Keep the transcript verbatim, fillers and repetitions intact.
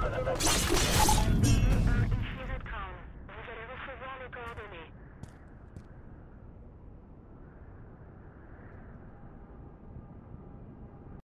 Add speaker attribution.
Speaker 1: la base.
Speaker 2: Ici Redcrown. Vous allez recevoir les coordonnées.